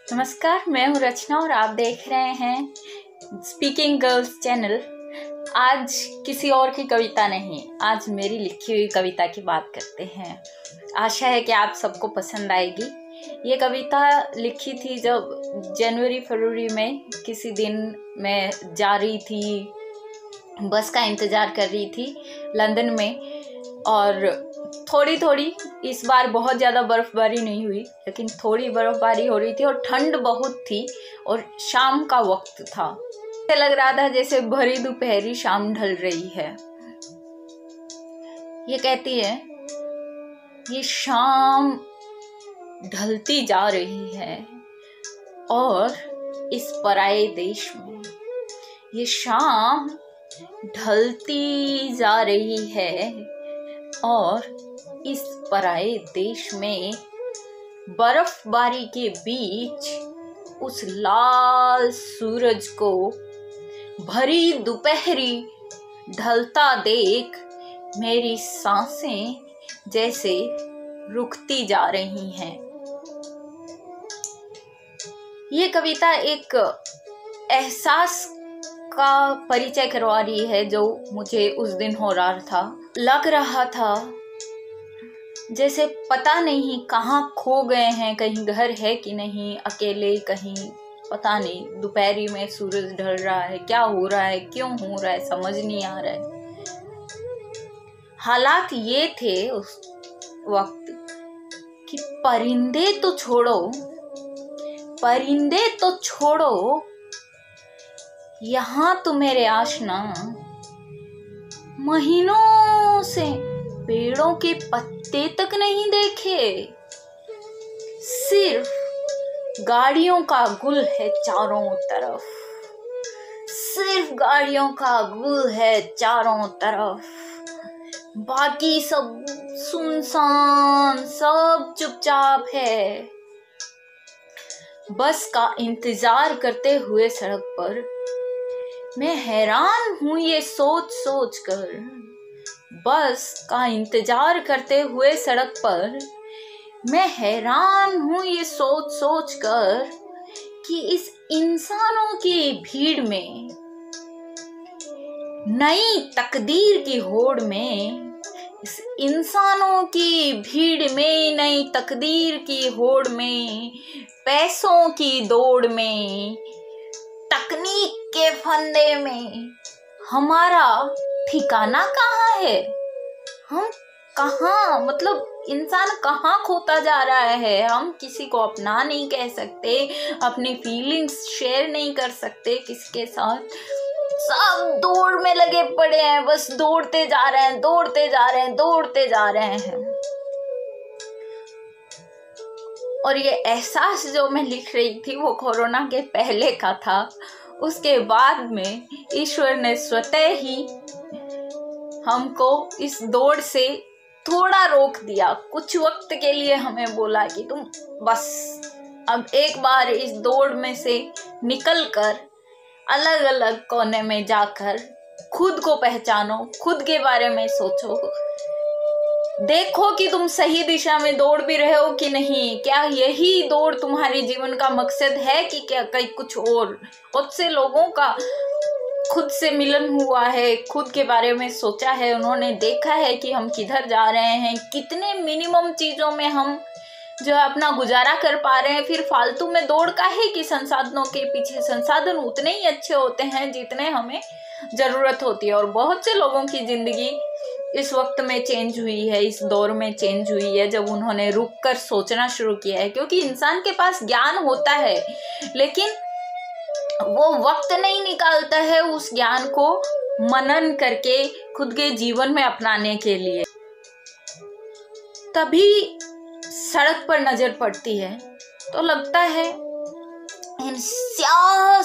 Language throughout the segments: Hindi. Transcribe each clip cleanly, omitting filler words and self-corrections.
नमस्कार, मैं हूँ रचना और आप देख रहे हैं स्पीकिंग गर्ल्स चैनल। आज किसी और की कविता नहीं, आज मेरी लिखी हुई कविता की बात करते हैं। आशा है कि आप सबको पसंद आएगी। ये कविता लिखी थी जब जनवरी फरवरी में किसी दिन मैं जा रही थी, बस का इंतज़ार कर रही थी लंदन में। और थोड़ी थोड़ी, इस बार बहुत ज़्यादा बर्फ़बारी नहीं हुई, लेकिन थोड़ी बर्फ़बारी हो रही थी और ठंड बहुत थी और शाम का वक्त था। ऐसे लग रहा था जैसे भरी दोपहरी शाम ढल रही है। ये कहती है, ये शाम ढलती जा रही है और इस पराये देश में, ये शाम ढलती जा रही है और इस पराये देश में बर्फबारी के बीच उस लाल सूरज को भरी दोपहरी ढलता देख मेरी सांसें जैसे रुकती जा रही हैं। ये कविता एक एहसास का परिचय करवा रही है जो मुझे उस दिन हो रहा था। लग रहा था जैसे पता नहीं कहाँ खो गए हैं, कहीं घर है कि नहीं, अकेले कहीं, पता नहीं। दोपहरी में सूरज ढल रहा है, क्या हो रहा है, क्यों हो रहा है, समझ नहीं आ रहा है। हालात ये थे उस वक्त कि परिंदे तो छोड़ो, यहाँ तो मेरे आशना महीनों से पेड़ों के पत्ते तक नहीं देखे। सिर्फ गाड़ियों का गुल है चारों तरफ, सिर्फ गाड़ियों का गुल है चारों तरफ। बाकी सब सुनसान, सब चुपचाप है। बस का इंतजार करते हुए सड़क पर मैं हैरान हूँ ये सोच सोच कर। बस का इंतजार करते हुए सड़क पर मैं हैरान हूँ ये सोच सोच कर कि इस इंसानों की भीड़ में, नई तकदीर की होड़ में, इस इंसानों की भीड़ में, नई तकदीर की होड़ में, पैसों की दौड़ में, तकनीक के फंदे में हमारा ठिकाना कहाँ है? हम कहाँ, मतलब इंसान कहाँ खोता जा रहा है? हम किसी को अपना नहीं कह सकते, अपनी फीलिंग्स शेयर नहीं कर सकते किसके साथ। सब दौड़ में लगे पड़े हैं, बस दौड़ते जा रहे हैं, दौड़ते जा रहे हैं, दौड़ते जा रहे हैं। और ये एहसास जो मैं लिख रही थी वो कोरोना के पहले का था। उसके बाद में ईश्वर ने स्वतः ही हमको इस दौड़ से थोड़ा रोक दिया। कुछ वक्त के लिए हमें बोला कि तुम बस अब एक बार इस दौड़ में से निकलकर अलग अलग कोने में जाकर खुद को पहचानो, खुद के बारे में सोचो, देखो कि तुम सही दिशा में दौड़ भी रहे हो कि नहीं। क्या यही दौड़ तुम्हारे जीवन का मकसद है कि क्या कहीं कुछ और? बहुत से लोगों का खुद से मिलन हुआ है, खुद के बारे में सोचा है, उन्होंने देखा है कि हम किधर जा रहे हैं, कितने मिनिमम चीज़ों में हम जो है अपना गुजारा कर पा रहे हैं। फिर फालतू में दौड़ का है कि संसाधनों के पीछे। संसाधन उतने ही अच्छे होते हैं जितने हमें ज़रूरत होती है। और बहुत से लोगों की ज़िंदगी इस वक्त में चेंज हुई है, इस दौर में चेंज हुई है जब उन्होंने रुक कर सोचना शुरू किया है। क्योंकि इंसान के पास ज्ञान होता है लेकिन वो वक्त नहीं निकालता है उस ज्ञान को मनन करके खुद के जीवन में अपनाने के लिए। तभी सड़क पर नजर पड़ती है तो लगता है इन स्याह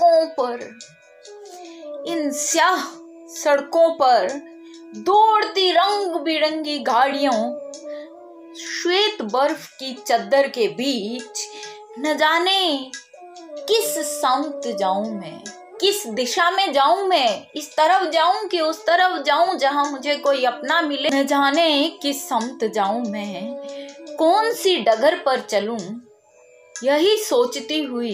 सड़कों पर दौड़ती रंग बिरंगी गाड़ियों, श्वेत बर्फ की चद्दर के बीच न जाने किस समत जाऊं मैं, किस दिशा में जाऊं मैं, इस तरफ जाऊं कि उस तरफ जाऊं जहां मुझे कोई अपना मिले। न जाने किस समत जाऊं मैं, कौन सी डगर पर चलूं, यही सोचती हुई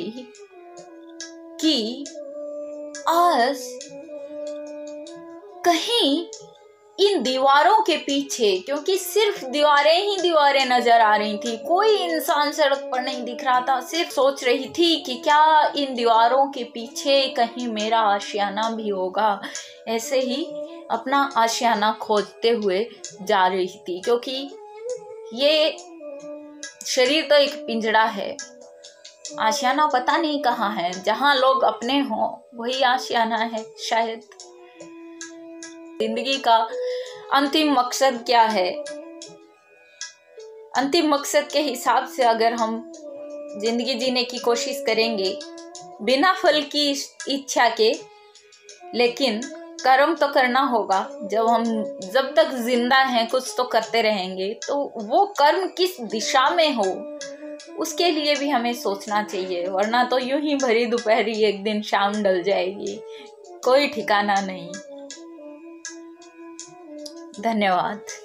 कि आज कहीं इन दीवारों के पीछे, क्योंकि सिर्फ दीवारें ही दीवारें नजर आ रही थी, कोई इंसान सड़क पर नहीं दिख रहा था, सिर्फ सोच रही थी कि क्या इन दीवारों के पीछे कहीं मेरा आशियाना भी होगा। ऐसे ही अपना आशियाना खोजते हुए जा रही थी, क्योंकि ये शरीर तो एक पिंजड़ा है, आशियाना पता नहीं कहाँ है। जहाँ लोग अपने हों वही आशियाना है शायद। जिंदगी का अंतिम मकसद क्या है? अंतिम मकसद के हिसाब से अगर हम जिंदगी जीने की कोशिश करेंगे बिना फल की इच्छा के, लेकिन कर्म तो करना होगा। जब तक जिंदा हैं कुछ तो करते रहेंगे, तो वो कर्म किस दिशा में हो उसके लिए भी हमें सोचना चाहिए, वरना तो यूं ही भरी दोपहरी एक दिन शाम ढल जाएगी, कोई ठिकाना नहीं। धन्यवाद।